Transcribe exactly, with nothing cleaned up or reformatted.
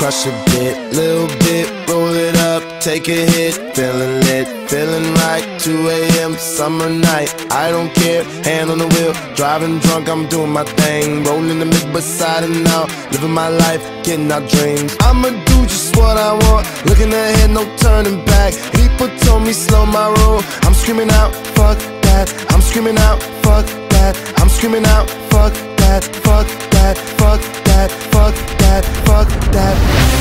rush a bit, little bit, roll it up, take a hit, feeling lit, feeling right. Two A M summer night, I don't care, hand on the wheel, driving drunk, I'm doing my thing, rolling the mid beside and out, living my life, getting our dreams. I'ma do just what I want, looking ahead, no turning back. People told me slow my roll, I'm screaming out, fuck that. I'm screaming out, fuck that. I'm screaming out, fuck that, fuck that, fuck that, fuck that, fuck that.